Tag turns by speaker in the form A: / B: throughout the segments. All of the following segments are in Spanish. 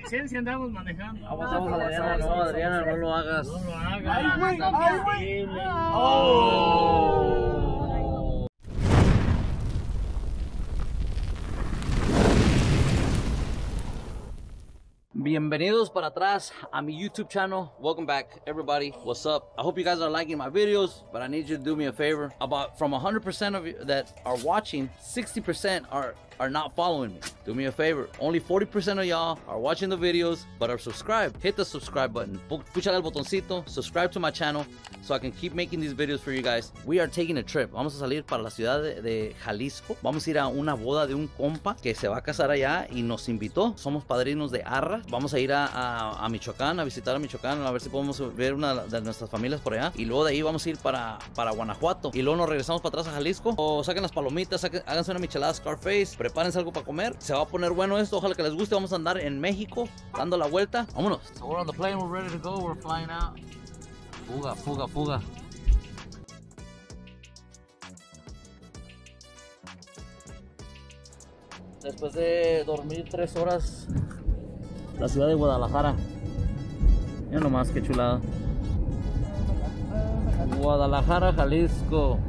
A: licencia andamos manejando.
B: Vamos, Adriana, no, Adriana, no lo hagas.
A: No lo hagas.
C: Ay, güey,
A: Está
C: ay, güey.
A: terrible.
B: Oh. Bienvenidos para atrás a mi YouTube channel. Welcome back, everybody. What's up? I hope you guys are liking my videos, but I need you to do me a favor. About from 100% of you that are watching, 60% are not following me. Do me a favor. Only 40% of y'all are watching the videos, but are subscribed. Hit the subscribe button. Púchale el botoncito. Subscribe to my channel so I can keep making these videos for you guys. We are taking a trip. Vamos a salir para la ciudad de Jalisco. Vamos a ir a una boda de un compa que se va a casar allá y nos invitó. Somos padrinos de Arra. Vamos a ir a Michoacán, a visitar a Michoacán, a ver si podemos ver una de nuestras familias por allá. Y luego de ahí vamos a ir para Guanajuato. Y luego nos regresamos para atrás a Jalisco. O saquen las palomitas, háganse una michelada Scarface. Prepárense algo para comer. Se va a poner bueno esto. Ojalá que les guste. Vamos a andar en México dando la vuelta. Vámonos. So we're on the plane. We're ready to go. We're flying out. Fuga, fuga, fuga. Después de dormir 3 horas, la ciudad de Guadalajara. Mira nomás qué chulada. Guadalajara, Jalisco.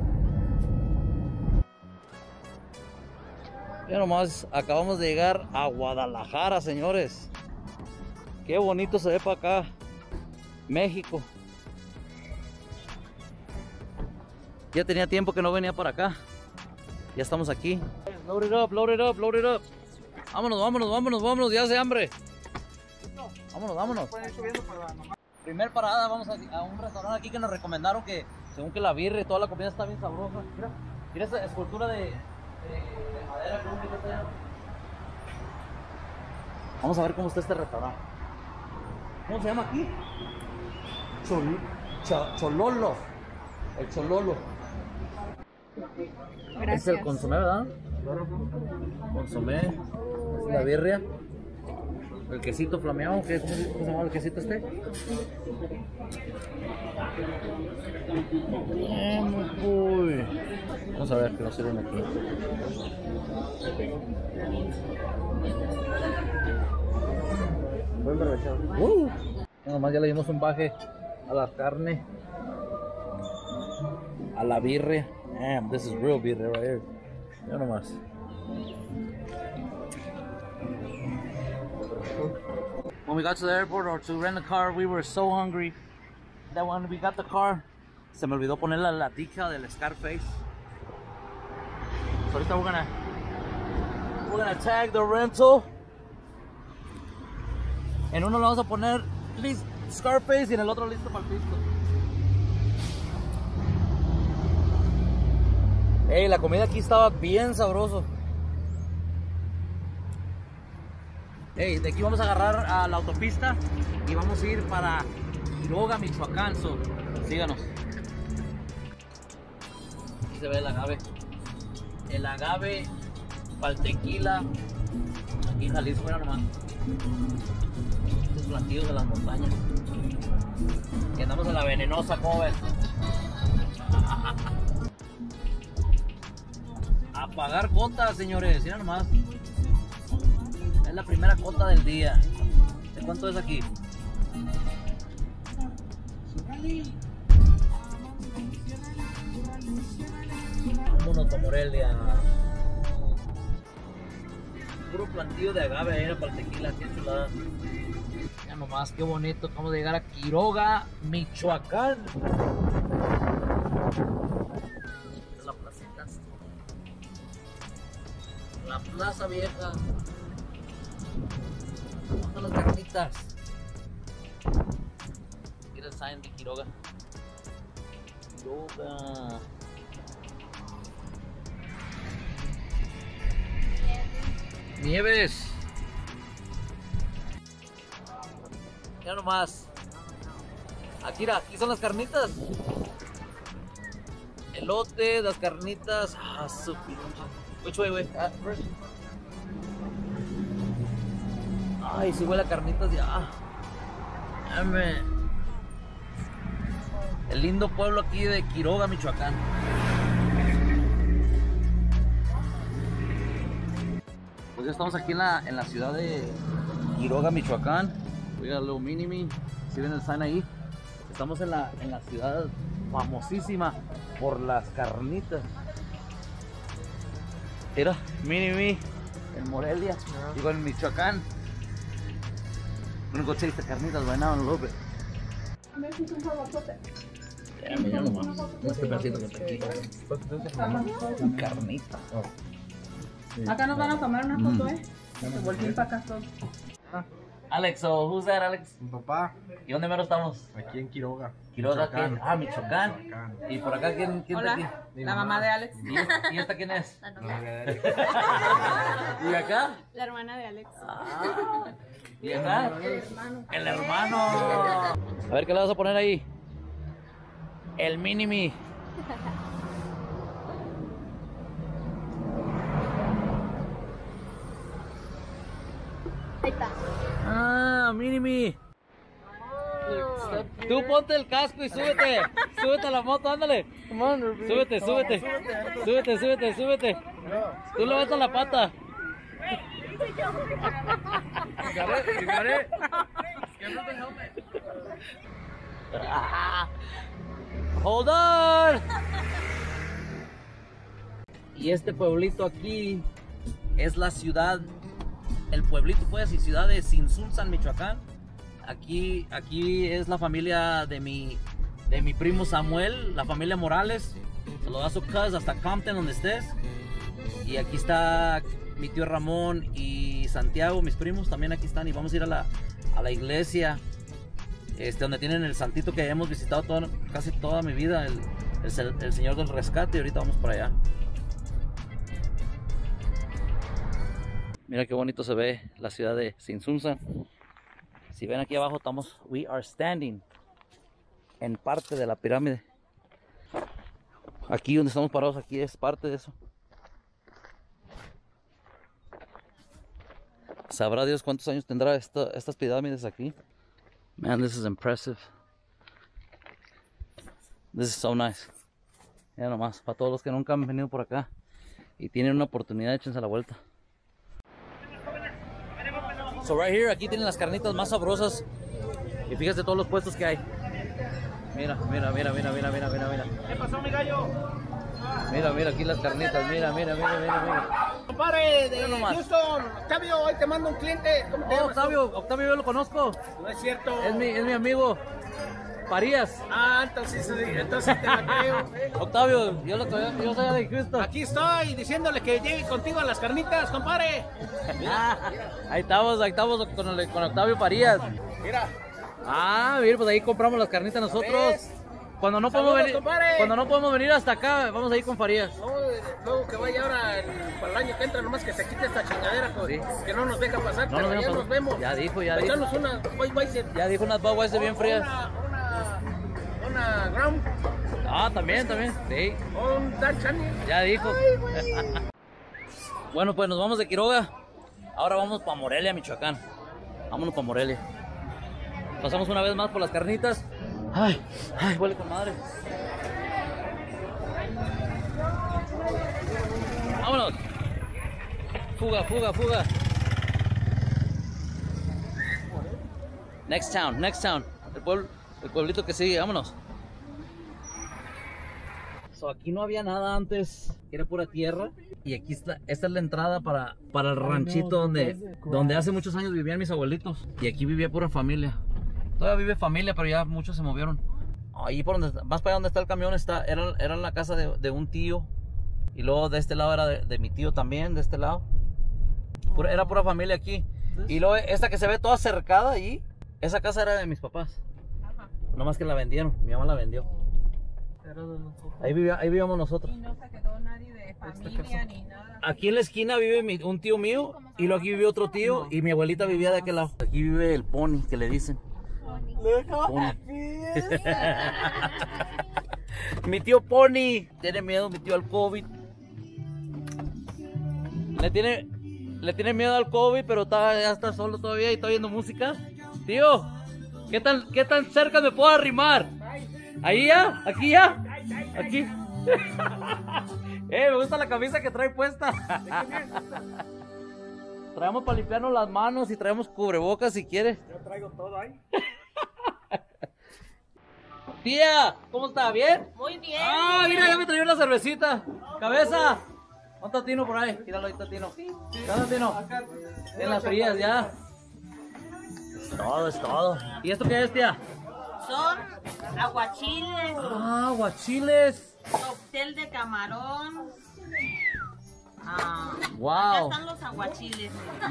B: Mira nomás, acabamos de llegar a Guadalajara, señores. Qué bonito se ve para acá, México. Ya tenía tiempo que no venía para acá. Ya estamos aquí. Load it up, load it up, load it up. Vámonos, vámonos, vámonos, vámonos, ya hace hambre. Vámonos, vámonos. Primer parada, vamos a un restaurante aquí que nos recomendaron que según que la birria y toda la comida está bien sabrosa. Mira, mira esa escultura de madera. Vamos a ver cómo está este restaurante. ¿Cómo se llama aquí? Chololo. El Chololo.
C: Gracias.
B: Es el consomé, ¿verdad? Consomé, la birria, el quesito flameado, ¿cómo se llama el quesito este? Uy. Vamos a ver qué nos sirven aquí. Buen provecho. Nomás ya le dimos un baje a la carne, a la birria. Damn, this is real birria right here. Ya nomás. When we got to the airport or to rent a car, we were so hungry that when we got the car, se me olvidó poner la latica del Scarface. So ahorita we're gonna tag the rental. En uno le vamos a poner Scarface y en el otro listo para el pisto. Ey, la comida aquí estaba bien sabroso. Ey, de aquí vamos a agarrar a la autopista y vamos a ir para Quiroga, Michoacán. So, síganos. Aquí se ve el agave. El agave para el tequila. Aquí en Jalisco, mira nomás. Estos platillos de las montañas. Y andamos en la venenosa, ¿cómo ven? A pagar cuotas, señores, mira nomás. Es la primera cuota del día. ¿De cuánto es aquí? Vámonos a Morelia. Puro plantillo de agave era para el tequila, qué chulada. Ya nomás, qué bonito. Acabamos de llegar a Quiroga, Michoacán. La placita. La plaza vieja. ¿Dónde están las carnitas? Mira el sign de Quiroga. Quiroga. Nieves. Ya nomás. Aquí son las carnitas. Elote, las carnitas. Ah, su pinche. Which way, güey? First. Ay, si huele a carnitas ya. Dame. El lindo pueblo aquí de Quiroga, Michoacán. Pues ya estamos aquí en la ciudad de Quiroga, Michoacán. We got a little mini-me. Si ven el sign ahí. Estamos en la ciudad famosísima por las carnitas. Mira, mini-me en Morelia. Digo, en Michoacán. I'm gonna go taste the carnitas right now in a little bit. Ya, mira nomás. Este pedacito que está aquí. Con carnita.
A: Acá nos van a tomar una foto, Volví para acá todos.
B: Alex, so who's that, Alex?
C: Mi papá,
B: ¿Y dónde mero estamos?
C: aquí en Quiroga.
B: Quiroga,
C: Michoacán.
B: Ah, Michoacán. ¿Y por acá quién está aquí?
A: Hola, la mamá de Alex.
B: ¿Y esta quién es?
D: La novia.
B: ¿Y acá?
D: La hermana de Alex.
B: Ah, ¿y acá? El hermano. A ver, ¿qué le vas a poner ahí? El mini-me.
D: Ahí está.
B: Ah, mini-me. Tú ponte el casco y súbete. Súbete a la moto, ándale. Súbete, súbete. Súbete, súbete, súbete. Tú levantas la pata. Hold on. Y este pueblito aquí es la ciudad, el pueblito pues y ciudad de Sinsunzan, Michoacán. Aquí es la familia de mi primo Samuel, la familia Morales. Saludazo cuz hasta Compton donde estés. Y aquí está mi tío Ramón y Santiago, mis primos también aquí están. Y vamos a ir a la iglesia donde tienen el santito que hemos visitado casi toda mi vida, el Señor del Rescate. Y ahorita vamos para allá. Mira qué bonito se ve la ciudad de Sinsunzan. Si ven aquí abajo we are standing en parte de la pirámide. Aquí donde estamos parados, aquí es parte de eso. Sabrá Dios cuántos años tendrá estas pirámides aquí. Man, this is impressive. This is so nice. Ya nomás, para todos los que nunca han venido por acá y tienen una oportunidad, échense la vuelta. So right here, aquí tienen las carnitas más sabrosas. Y fíjate todos los puestos que hay. Mira, mira, mira, mira, mira, mira, mira, mira.
C: ¿Qué pasó, mi gallo?
B: Mira, mira, aquí las carnitas, mira, mira, mira, mira, mira.
C: Compadre de
B: nomás.
C: Houston, Octavio, hoy te mando un cliente. ¿Cómo te
B: Oh,
C: llamas?
B: Octavio yo lo conozco.
C: No es cierto.
B: Es mi amigo. Parías.
C: Ah, entonces te la creo.
B: Octavio, yo soy de Houston.
C: Aquí estoy diciéndole que llegue contigo a las carnitas, compadre.
B: Ahí estamos con Octavio Parías.
C: Mira.
B: Ah, mira, pues ahí compramos las carnitas nosotros.
C: ¿Ves?
B: Cuando no podemos venir hasta acá, vamos a ir con Farías.
C: No, luego que vaya ahora para el año que entra, nomás que se quite esta chingadera, pues,
B: Sí.
C: que no nos deja pasar,
B: No
C: pero
B: nos deja
C: ya
B: pasar.
C: nos vemos.
B: Ya dijo.
C: Echarnos una Budweiser.
B: Ya dijo unas Budweiser bien frías.
C: Una Ground,
B: Ah, también, sí.
C: un Dark Channel.
B: Ya dijo. Bueno, pues nos vamos de Quiroga. Ahora vamos para Morelia, Michoacán. Vámonos para Morelia. Pasamos una vez más por las carnitas. Ay, huele con madre. Vámonos. Fuga. Next town. El pueblito que sigue, vámonos. So, aquí no había nada antes, era pura tierra. Y aquí esta es la entrada para el ranchito donde hace muchos años vivían mis abuelitos. Y aquí vivía pura familia. Todavía vive familia, pero ya muchos se movieron. Ahí por donde, más para allá donde está el camión, era la casa de un tío. Y luego de este lado era de mi tío también, de este lado. Era pura familia aquí. Y luego esta que se ve toda cercada ahí, esa casa era de mis papás. Nomás que la vendieron, mi mamá la vendió. Ahí vivíamos nosotros.
A: Y no se quedó nadie de familia ni nada.
B: Aquí en la esquina vive un tío mío. Y luego aquí vive otro tío. Y mi abuelita vivía de aquel lado. Aquí vive el Pony, que le dicen. Pony. Mi tío Pony. Tiene miedo mi tío al COVID. Le tiene miedo al COVID, pero ya está solo todavía y está oyendo música. Tío, ¿qué tan cerca me puedo arrimar? ¿Ahí ya? ¿Aquí ya? Aquí. Me gusta la camisa que trae puesta. Traemos para limpiarnos las manos y traemos cubrebocas si quiere.
C: Yo traigo todo ahí.
B: Tía, ¿cómo está? ¿Bien?
D: Muy bien.
B: Ah, mira, ya me traía una cervecita. Cabeza. ¿Dónde está Tino por ahí? Míralo, ahí está Tino. ¿Dónde está Tino? En las frías ya. Es todo. ¿Y esto qué es, tía?
D: Son aguachiles,
B: Ah, aguachiles.
D: cóctel de camarón. Acá
B: Wow.
D: están los aguachiles.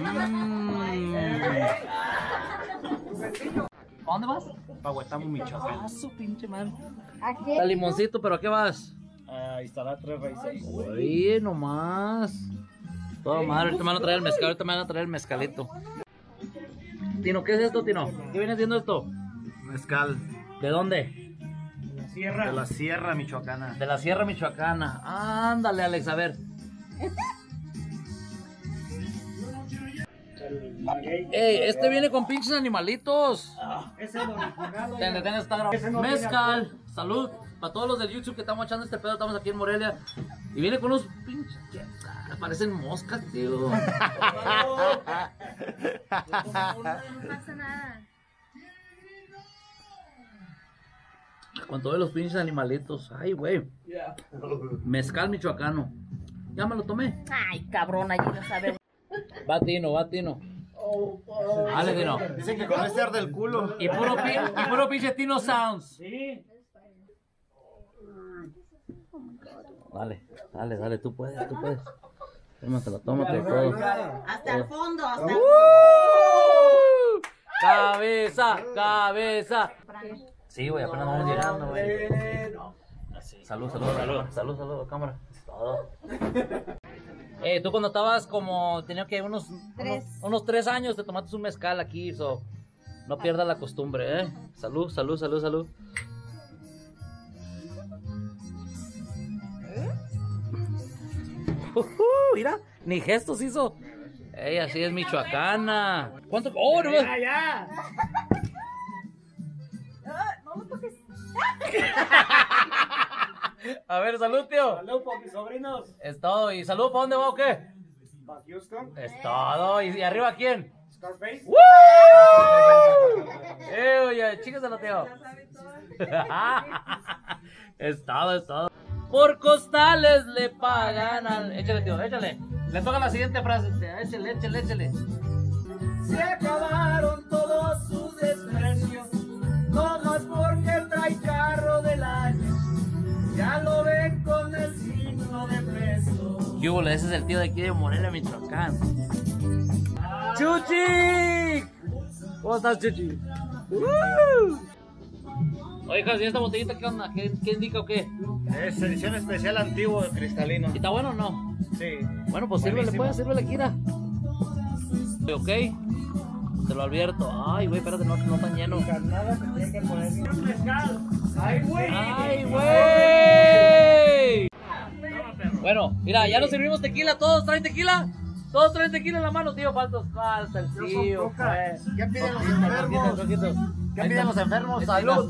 B: ¿A dónde vas?
C: Pahuetamo, Michoacán.
B: Ah, su pinche madre. Está limoncito, pero ¿a qué vas?
C: A instalar 3 raíces.
B: Oye, nomás. Todo madre, ahorita me van a traer el mezcal, ahorita me van a traer el mezcalito. Tino, ¿qué es esto, Tino? ¿Qué viene siendo esto?
C: Mezcal.
B: ¿De dónde?
C: De la Sierra Michoacana.
B: De la Sierra Michoacana. Ándale, Alex, a ver. Ey, este viene con pinches animalitos.
C: Ese es el original.
B: Ten, está grabando. Mezcal, salud. Para todos los del YouTube que estamos echando este pedo, estamos aquí en Morelia. Y viene con unos pinches. Parecen moscas, tío.
D: No pasa nada.
B: Con todos los pinches animalitos. Ay, güey. Mezcal michoacano. Ya me lo tomé.
D: Ay, cabrón, allí no sabe.
B: Va Tino, va Tino. Dale, Tino.
C: Dicen que con este arde el culo.
B: Y puro pinche Tino Sounds.
C: Sí.
B: Dale, tú puedes. Tómatelo, todo.
D: Hasta el fondo, hasta el
B: Cabeza. Sí, güey, apenas vamos llegando, güey. Salud, cámara. Todo. Tú cuando estabas como, tenía que unos 3 años, te tomaste un mezcal aquí, no pierdas la costumbre, ¿eh? Salud. Mira, ni gestos hizo. Ey, así es michoacana. ¿Cuánto? ¡Oh, no!
C: Ya.
D: No lo toques.
B: A ver, salud, tío.
C: Salud por mis sobrinos.
B: Es todo. ¿Y salud para dónde va o qué?
C: Para Houston.
B: Es todo. ¿Y arriba quién?
C: Scarface.
B: Oye, chíqueselo, tío. Es todo. Por costales le pagan al... Échale, tío, échale. Le toca la siguiente frase, tío. Échale.
C: Se acabaron todos sus desprecios. No más porque trae carro del año. Ya lo ven con el signo de peso.
B: ¿Qué hubo? Ese es el tío de aquí de Morelia, Michoacán. ¡Chuchi! ¿Cómo estás, Chuchi? Oye, hijas, ¿y esta botellita qué onda? ¿Qué indica o qué?
C: Es edición especial antiguo cristalino.
B: ¿Y está bueno o no?
C: Sí.
B: Bueno, pues sírvele, Kira. ¿Ok? Te lo advierto. Ay, güey, espérate, no tan lleno.
C: Nada se tiene que poner un mezcal. ¡Ay, güey!
B: Bueno, mira, ya nos servimos tequila. ¿Todos traen tequila? Todos traen tequila en la mano, tío. Falta el tío.
C: ¿Qué piden los enfermos? ¿Qué piden los enfermos?
B: ¡Salud!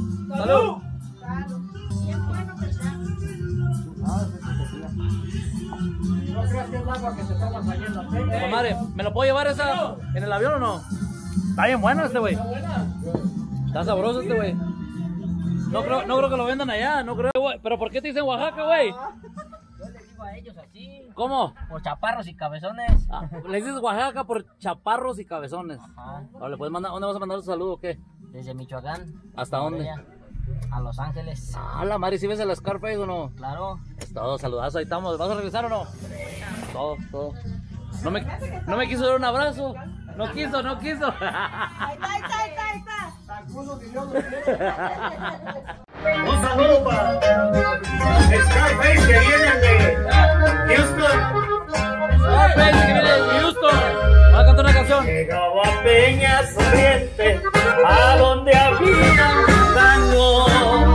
C: No creas que es agua que te tomas ahí en la feria.
B: Comadre, ¿me lo puedo llevar esa en el avión o no? Está bien bueno este güey. Está sabroso este güey. No creo que lo vendan allá, no creo, güey. ¿Pero por qué te dicen Oaxaca, güey?
E: Yo les digo a ellos así,
B: ¿Cómo?
E: por chaparros y cabezones.
B: Le dices Oaxaca por chaparros y cabezones.
E: Ajá.
B: Ahora, ¿dónde vas a mandar un saludo o qué?
E: Desde Michoacán.
B: ¿Hasta dónde?
E: Morelia, a Los Ángeles.
B: Ah, la madre, ¿sí ves el Scarface o no?
E: Claro.
B: Es todo, saludazo, ahí estamos. ¿Vas a regresar o no? Todo. No me quiso dar un abrazo. No quiso.
D: Ahí está.
C: Un saludo para Scarface que vienen de Houston.
B: Scarface que viene de Houston. Va a cantar una canción.
C: Llegaba a Peñas Oriente, a donde había un tango.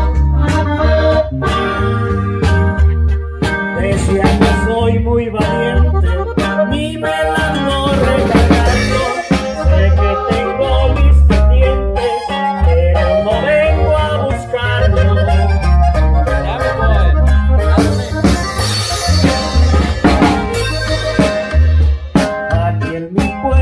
C: Decía que soy muy valiente, ni me la ando regalando. Sé que tengo mis pendientes, pero no vengo a buscarlo.
B: Ya me voy.
C: Aquí en mi pueblo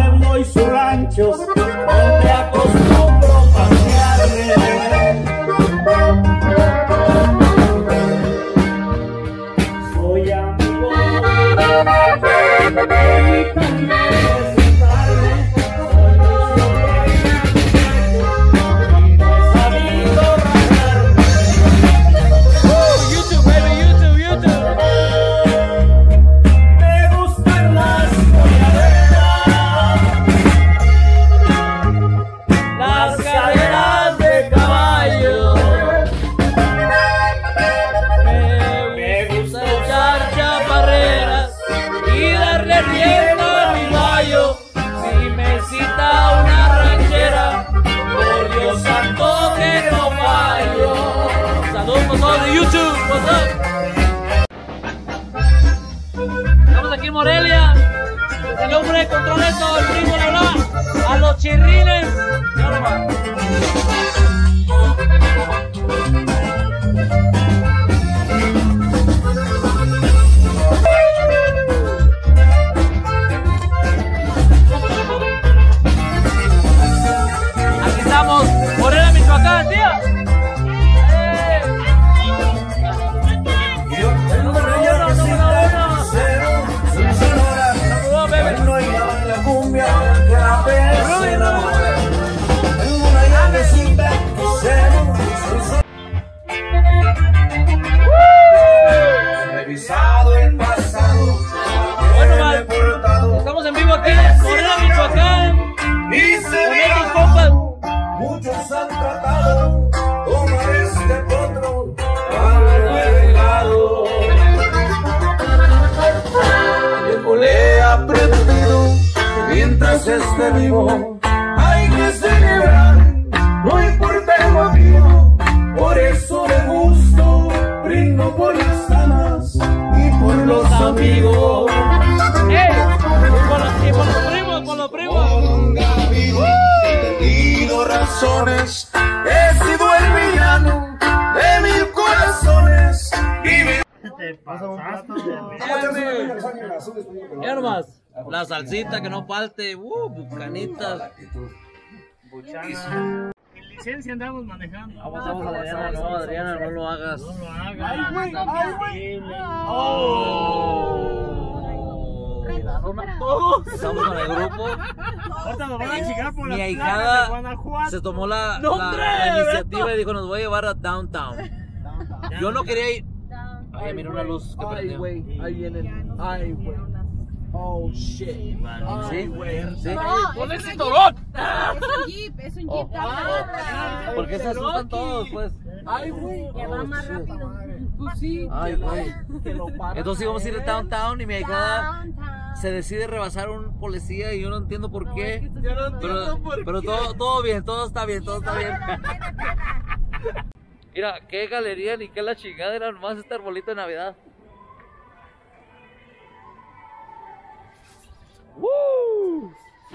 B: compas.
C: Muchos han tratado tomar este potro para el regalo. Viejo le ha aprendido mientras esté vivo. Hay que celebrar, no importa el motivo. Por eso le gusto, brindo por las damas y por los amigos.
B: Y por los primos, por los primos.
C: He tenido razones, he sido el villano de mil corazones.
B: Ya nomás. La salsita que no falte. Bucanitas.
F: En licencia andamos manejando.
B: Vamos, Adriana, no, Adriana, no lo hagas.
F: No lo hagas.
C: Ay, güey, ay, güey.
B: Todos estamos en el grupo.
F: Ahorita nos van a chingar por las
B: Mi
F: placas de
B: ahijada
F: Guanajuato.
B: se tomó la iniciativa y dijo, nos voy a llevar a Downtown. Yo no quería ir. Ay, mira una luz que prendió.
A: Ahí vienen. Ay, güey. Oh, shit.
B: ¿Sí? ¿Sí?
A: ¡Pon el cinturón!
D: Es un
B: Oh. ¿Por qué se asustan todos, pues?
A: Ay, güey.
D: Que va más rápido.
A: Tú sí.
B: Ay, güey.
A: Que lo paras.
B: Entonces íbamos a ir a Downtown y mi ahijada se decide rebasar un policía y yo no entiendo por qué.
A: Yo no entiendo por
B: Pero
A: qué.
B: todo bien, todo está bien, todo está bien. Mira, qué galería ni qué la chingada, era nomás este arbolito de Navidad. ¡Woo!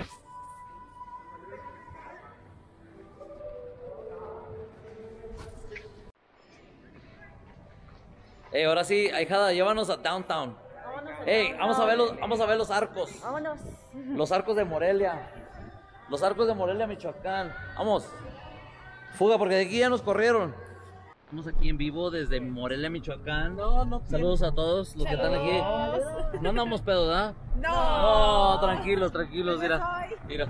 B: Hey, ahora sí, ahijada, llévanos a Downtown. Hey, vamos a ver los arcos.
D: Vámonos.
B: Los arcos de Morelia. Los arcos de Morelia, Michoacán. Vamos. Fuga, porque de aquí ya nos corrieron. Estamos aquí en vivo desde Morelia, Michoacán. Saludos a todos los que están aquí. No andamos pedo, ¿verdad? No, tranquilos, mira. Mira.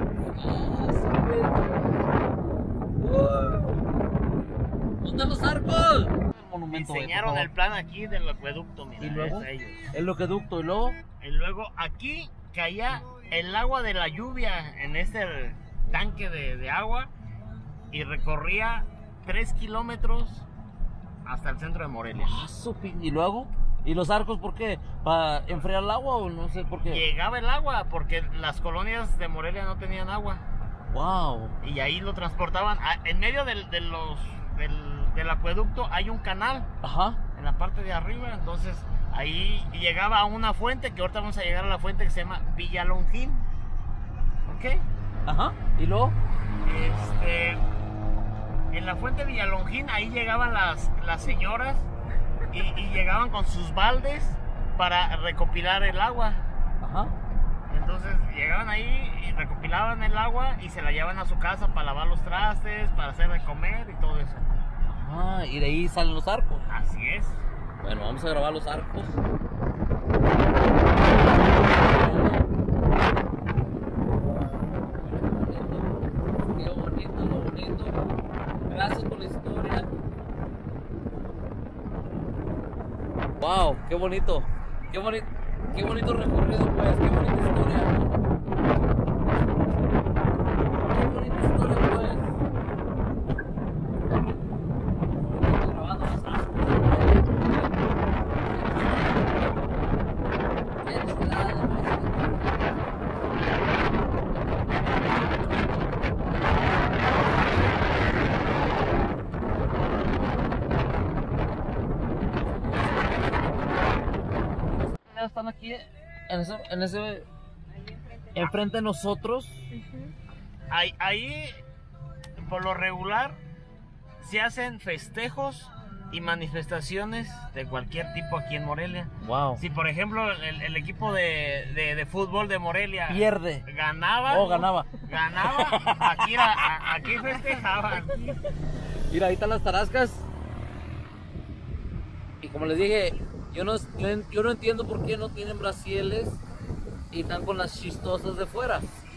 B: ¿Dónde están los arcos? Monumento.
F: Diseñaron el plan aquí del acueducto, mira.
B: ¿Y luego?
F: es ellos.
B: El loqueducto, y luego.
F: Y luego aquí caía el agua de la lluvia en este tanque de agua y recorría 3 kilómetros hasta el centro de Morelia.
B: ¿Y luego? ¿Y los arcos por qué? ¿Para enfriar el agua o no sé por qué?
F: Llegaba el agua porque las colonias de Morelia no tenían agua.
B: Wow.
F: Y ahí lo transportaban. En medio del acueducto hay un canal.
B: Ajá.
F: En la parte de arriba. Entonces ahí llegaba a una fuente, que ahorita vamos a llegar a la fuente que se llama Villalongín. ¿Ok?
B: Ajá. ¿Y luego?
F: En la fuente Villalongín ahí llegaban las señoras y llegaban con sus baldes para recopilar el agua.
B: Ajá.
F: Entonces llegaban ahí y recopilaban el agua y se la llevaban a su casa para lavar los trastes, para hacer de comer y todo eso.
B: Ah, y de ahí salen los arcos.
F: Así es.
B: Bueno, vamos a grabar los arcos. Qué bonito, lo bonito. Gracias por la historia. Wow, qué bonito. Qué bonito recorrido, pues. Qué bonita historia. Qué bonita historia, pues. Grabando los arcos. Están aquí en ese enfrente de nosotros.
F: Ahí, por lo regular, se hacen festejos y manifestaciones de cualquier tipo aquí en Morelia.
B: Wow.
F: Si por ejemplo el equipo de fútbol de Morelia
B: Pierde.
F: ganaba,
B: Ganaba.
F: aquí festejaban.
B: Mira, ahí están las tarascas. Y como les dije, yo no entiendo por qué no tienen brasieles y están con las chistosas de fuera.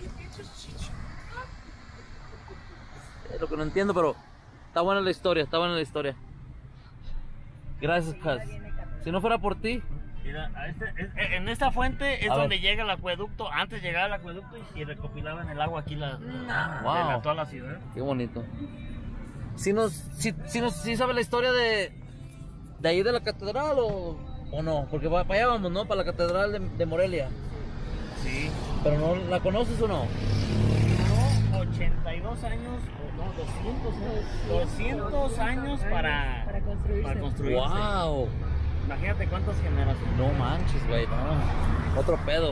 B: Es lo que no entiendo, pero está buena la historia, Gracias, Cas. Si no fuera por ti,
F: Mira, en esta fuente es
B: A
F: donde
B: ver.
F: llega el acueducto. Antes llegaba el acueducto y recopilaban el agua aquí
B: Wow.
F: toda la ciudad.
B: Qué bonito. ¿Sí sabe la historia de ahí de la catedral o no? Porque para allá vamos, ¿no? Para la catedral de Morelia.
F: Sí.
B: ¿Pero no la conoces o no?
F: Duró 82 años, no, 200 años para construirse.
B: ¡Wow!
F: Imagínate cuántas generaciones.
B: No manches, güey, no. Otro pedo.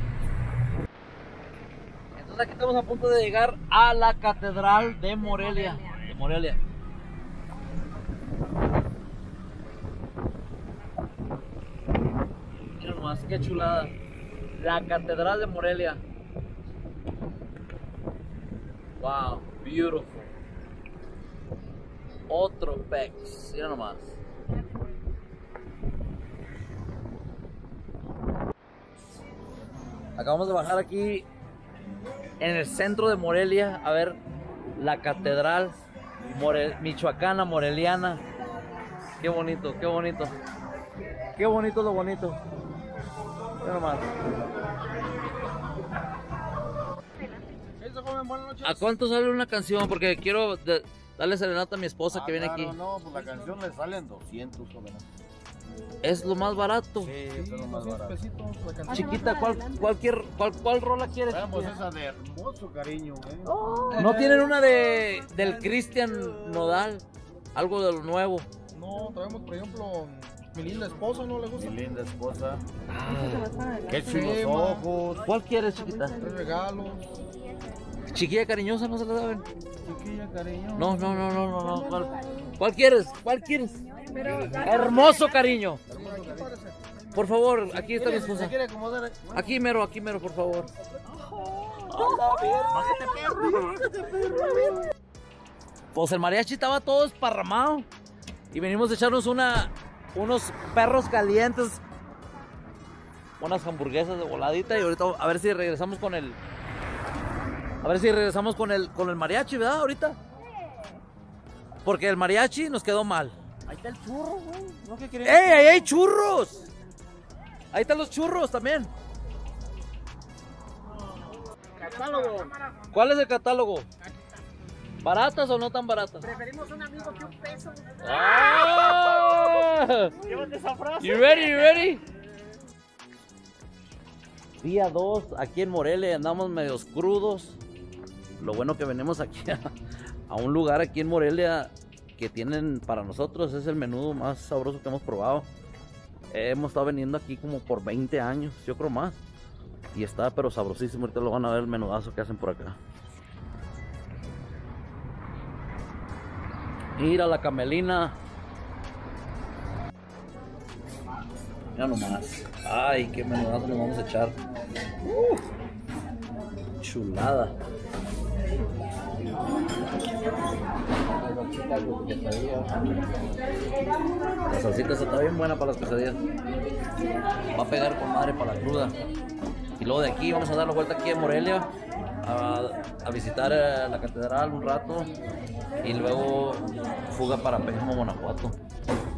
B: Entonces aquí estamos a punto de llegar a la catedral de Morelia. De Morelia. Mira nomás, qué chulada. La catedral de Morelia. Wow, beautiful. Otro pex. Mira nomás. Acabamos de bajar aquí en el centro de Morelia a ver la catedral michoacana, moreliana. Qué bonito, qué bonito. Qué bonito lo bonito. Mira nomás. ¿A cuánto sale una canción? Porque quiero darle serenata a mi esposa que viene aquí.
G: No, pues la canción le salen 200, joven.
B: Es lo más barato.
G: Sí, es lo más barato.
B: Chiquita, ¿cuál rola quieres?
G: Veamos esa de hermoso cariño,
B: ¿No tienen una del Cristian Nodal? Algo de lo nuevo.
H: No, traemos por ejemplo Mi linda esposa, ¿no le gusta?
G: Mi linda esposa.
B: Ah,
G: Qué chulos
H: Crema.
G: ojos.
B: ¿cuál quieres, chiquita?
H: Tres regalos.
B: Chiquilla cariñosa, ¿no se la saben?
G: Chiquilla, cariño.
B: No. ¿Cuál quieres? ¿Cuál quieres? Hermoso cariño. Por favor, aquí está mi
G: ¿Se
B: esposa.
G: quiere acomodar?
B: Aquí mero, por favor. Pues el mariachi estaba todo esparramado. Y venimos a echarnos unos perros calientes. Unas hamburguesas de voladita. Y ahorita a ver si regresamos con el. A ver si regresamos con el mariachi, ¿verdad? Ahorita. Porque el mariachi nos quedó mal.
G: Ahí está el churro, güey. ¿No que querían?
B: ¡Ey, ahí hay churros! Ahí están los churros también.
F: Catálogo.
B: ¿Cuál es el catálogo? ¿Baratas o no tan baratas?
C: Preferimos un amigo que un peso.
B: ¡Ah!
F: Llévate esa frase.
B: You ready? Día 2 aquí en Morelia, andamos medios crudos. Lo bueno que venimos aquí a un lugar aquí en Morelia que tienen para nosotros, es el menudo más sabroso que hemos probado. Hemos estado veniendo aquí como por 20 años, yo creo más. Y está pero sabrosísimo, ahorita lo van a ver el menudazo que hacen por acá. Mira la camelina. Mira nomás. Ay, qué menudazo nos vamos a echar. Chulada. La salsita está bien buena para las quesadillas. Va a pegar con madre para la cruda. Y luego de aquí vamos a dar la vuelta aquí en Morelia a visitar la catedral un rato y luego fuga para Pénjamo, Guanajuato.